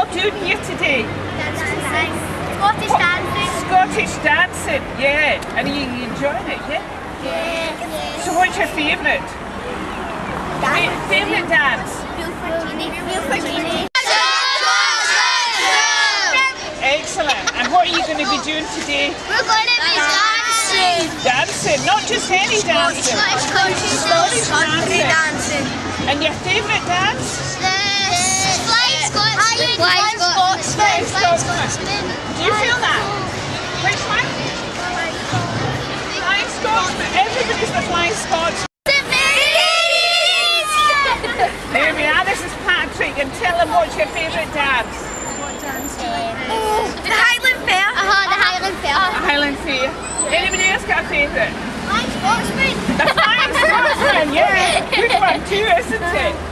doing here today? Scottish dancing. Scottish dancing, yeah. And are you enjoying it, yeah? Yeah. So what's your favourite? Favourite dance? Excellent. And what are you going to be doing today? We're going to be dancing. Dancing, not just any dancing. Scottish dancing. And your favourite dance? Flying Scotsman. Do you feel that? Which one? Flying Scotsman. Everybody's the Flying Scotsman. There we are. This is Patrick, and tell him what's your favourite dance. What dance do you like? The Highland Fair. The Highland Fair. Highland Fair. Anybody else got a favourite? Flying Scotsman. The Flying Scotsman, yeah. Good one too, isn't it?